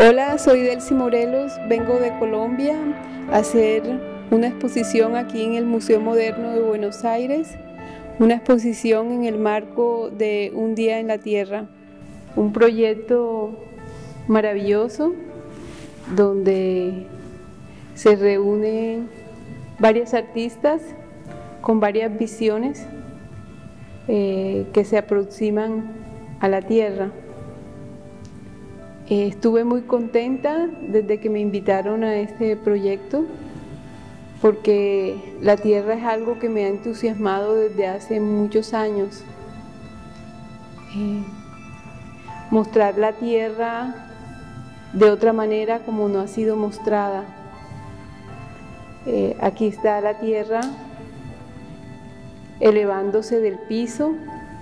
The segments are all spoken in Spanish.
Hola, soy Delcy Morelos, vengo de Colombia a hacer una exposición aquí en el Museo Moderno de Buenos Aires, una exposición en el marco de Un Día en la Tierra, un proyecto maravilloso donde se reúnen varios artistas con varias visiones que se aproximan a la Tierra. Estuve muy contenta desde que me invitaron a este proyecto porque la Tierra es algo que me ha entusiasmado desde hace muchos años. Mostrar la Tierra de otra manera como no ha sido mostrada. Aquí está la Tierra elevándose del piso,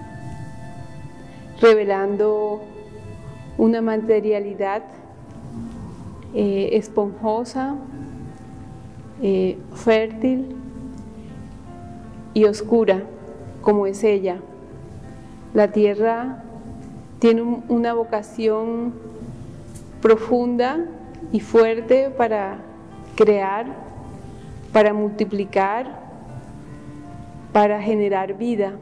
revelando una materialidad esponjosa, fértil y oscura, como es ella. La Tierra tiene una vocación profunda y fuerte para crear, para multiplicar, para generar vida.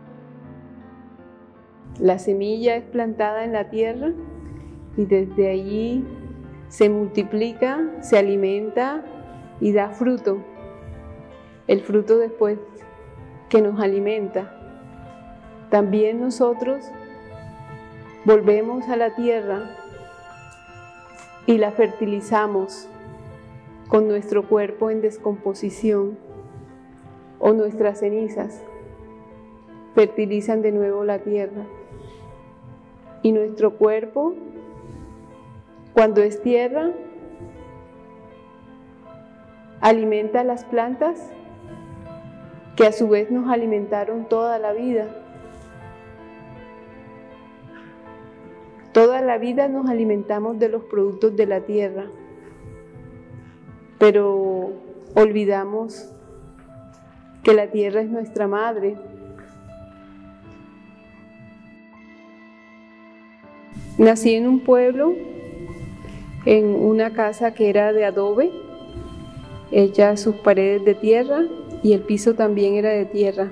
La semilla es plantada en la tierra y desde allí se multiplica, se alimenta y da fruto. El fruto después que nos alimenta. También nosotros volvemos a la tierra y la fertilizamos con nuestro cuerpo en descomposición o nuestras cenizas fertilizan de nuevo la tierra. Y nuestro cuerpo, cuando es tierra, alimenta a las plantas que a su vez nos alimentaron toda la vida. Toda la vida nos alimentamos de los productos de la tierra, pero olvidamos que la tierra es nuestra madre. Nací en un pueblo, en una casa que era de adobe, hecha sus paredes de tierra y el piso también era de tierra.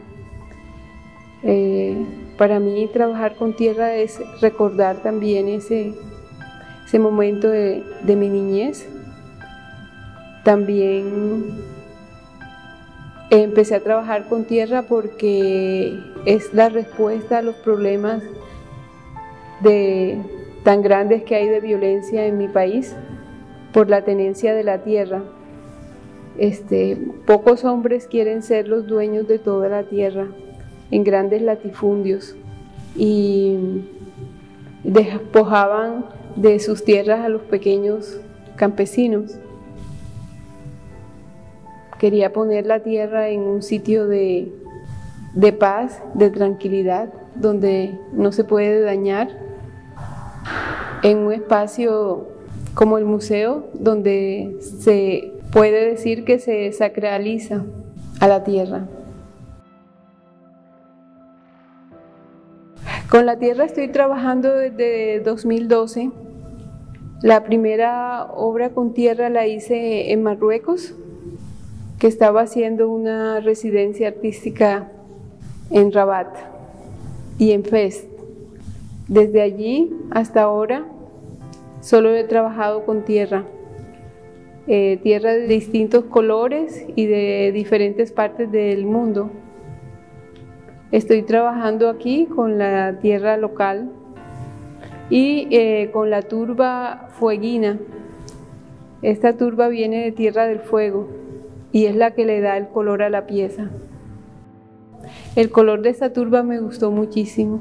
Para mí trabajar con tierra es recordar también ese momento de mi niñez. También empecé a trabajar con tierra porque es la respuesta a los problemas tan grandes que hay de violencia en mi país por la tenencia de la tierra. Pocos hombres quieren ser los dueños de toda la tierra en grandes latifundios y despojaban de sus tierras a los pequeños campesinos. Quería poner la tierra en un sitio de paz, de tranquilidad, donde no se puede dañar, en un espacio como el museo, donde se puede decir que se sacraliza a la tierra. Con la tierra estoy trabajando desde 2012. La primera obra con tierra la hice en Marruecos, que estaba haciendo una residencia artística en Rabat y en Fez. Desde allí hasta ahora solo he trabajado con tierra, tierra de distintos colores y de diferentes partes del mundo. Estoy trabajando aquí con la tierra local y con la turba fueguina. Esta turba viene de Tierra del Fuego y es la que le da el color a la pieza. El color de esta turba me gustó muchísimo.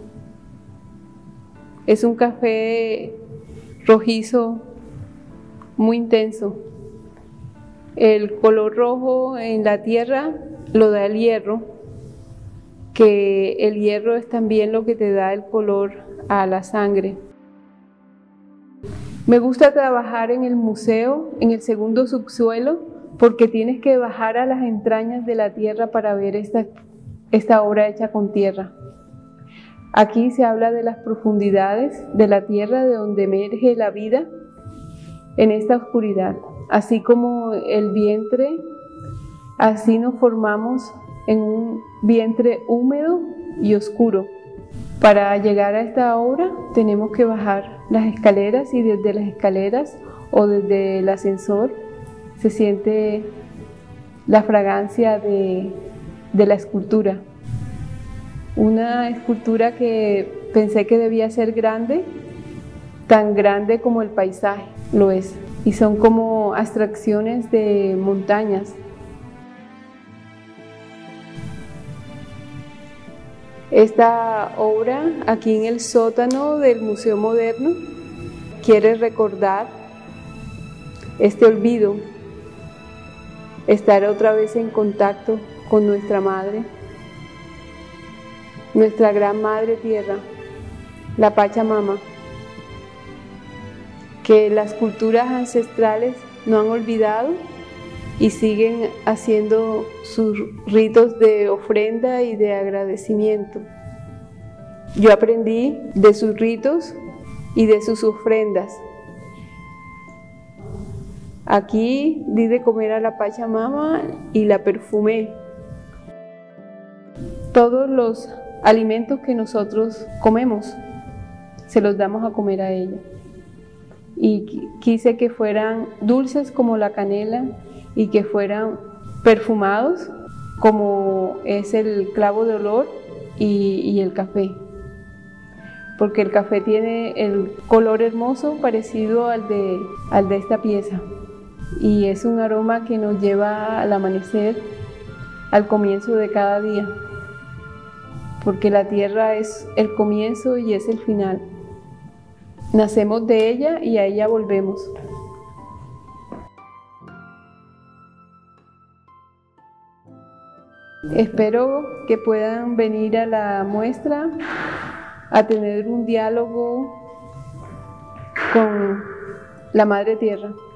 Es un café rojizo muy intenso. El color rojo en la tierra lo da el hierro, que el hierro es también lo que te da el color a la sangre. Me gusta trabajar en el museo, en el segundo subsuelo, porque tienes que bajar a las entrañas de la tierra para ver esta obra hecha con tierra. Aquí se habla de las profundidades de la tierra, de donde emerge la vida, en esta oscuridad. Así como el vientre, así nos formamos en un vientre húmedo y oscuro. Para llegar a esta obra tenemos que bajar las escaleras, y desde las escaleras o desde el ascensor se siente la fragancia de la escultura. Una escultura que pensé que debía ser grande, tan grande como el paisaje lo es, y son como abstracciones de montañas. Esta obra, aquí en el sótano del Museo Moderno, quiere recordar este olvido, estar otra vez en contacto con nuestra madre, nuestra gran madre tierra, la Pachamama, que las culturas ancestrales no han olvidado y siguen haciendo sus ritos de ofrenda y de agradecimiento. Yo aprendí de sus ritos y de sus ofrendas. Aquí di de comer a la Pachamama y la perfumé. Todos los alimentos que nosotros comemos, se los damos a comer a ella. Y quise que fueran dulces como la canela y que fueran perfumados como es el clavo de olor y el café. Porque el café tiene el color hermoso parecido al de esta pieza. Y es un aroma que nos lleva al amanecer, al comienzo de cada día. Porque la tierra es el comienzo y es el final. Nacemos de ella y a ella volvemos. Espero que puedan venir a la muestra a tener un diálogo con la Madre Tierra.